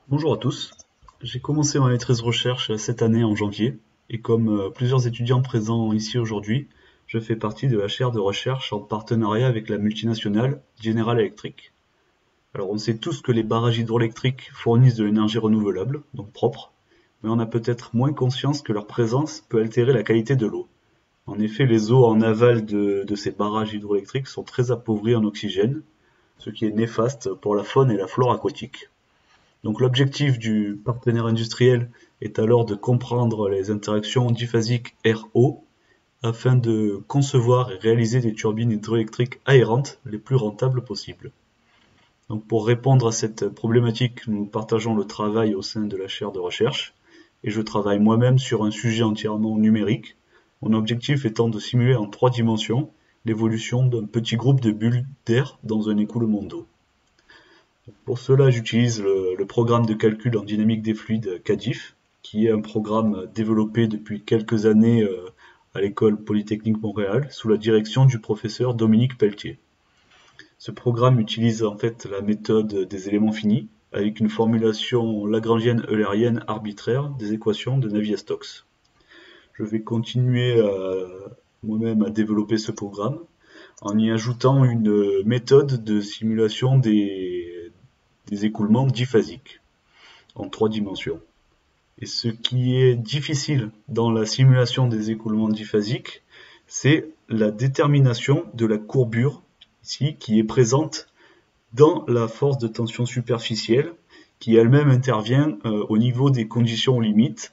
Bonjour à tous. J'ai commencé ma maîtrise recherche cette année en janvier et comme plusieurs étudiants présents ici aujourd'hui, je fais partie de la chaire de recherche en partenariat avec la multinationale General Electric. Alors on sait tous que les barrages hydroélectriques fournissent de l'énergie renouvelable, donc propre, mais on a peut-être moins conscience que leur présence peut altérer la qualité de l'eau. En effet, les eaux en aval de ces barrages hydroélectriques sont très appauvries en oxygène, ce qui est néfaste pour la faune et la flore aquatique. Donc l'objectif du partenaire industriel est alors de comprendre les interactions diphasiques air-eau afin de concevoir et réaliser des turbines hydroélectriques aérantes les plus rentables possibles. Donc pour répondre à cette problématique, nous partageons le travail au sein de la chaire de recherche et je travaille moi-même sur un sujet entièrement numérique, mon objectif étant de simuler en 3 dimensions l'évolution d'un petit groupe de bulles d'air dans un écoulement d'eau. Pour cela, j'utilise le programme de calcul en dynamique des fluides CADIF, qui est un programme développé depuis quelques années à l'École Polytechnique Montréal, sous la direction du professeur Dominique Pelletier. Ce programme utilise en fait la méthode des éléments finis, avec une formulation lagrangienne-eulérienne arbitraire des équations de Navier-Stokes. Je vais continuer moi-même à développer ce programme en y ajoutant une méthode de simulation des écoulements diphasiques en 3 dimensions. Et ce qui est difficile dans la simulation des écoulements diphasiques, c'est la détermination de la courbure ici qui est présente dans la force de tension superficielle qui elle-même intervient au niveau des conditions limites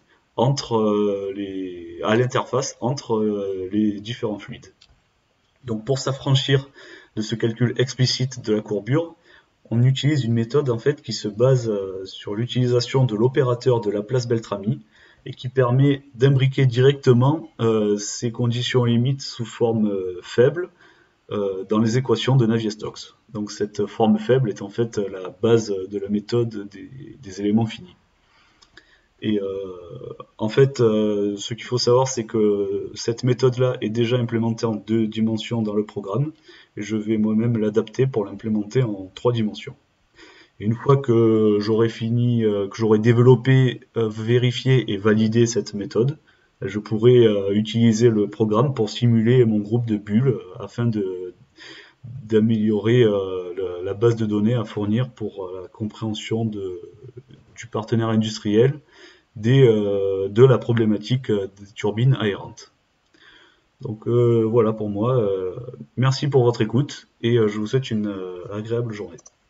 à l'interface entre les différents fluides. Donc pour s'affranchir de ce calcul explicite de la courbure, on utilise une méthode en fait qui se base sur l'utilisation de l'opérateur de Laplace-Beltrami et qui permet d'imbriquer directement ces conditions limites sous forme faible dans les équations de Navier-Stokes. Donc cette forme faible est en fait la base de la méthode des éléments finis. Et en fait, ce qu'il faut savoir, c'est que cette méthode-là est déjà implémentée en 2 dimensions dans le programme, et je vais moi-même l'adapter pour l'implémenter en 3 dimensions. Et une fois que j'aurai fini, que j'aurai développé, vérifié et validé cette méthode, je pourrai utiliser le programme pour simuler mon groupe de bulles afin d'améliorer la base de données à fournir pour la compréhension du partenaire industriel de la problématique des turbines aérantes. Donc voilà pour moi. Merci pour votre écoute et je vous souhaite une agréable journée.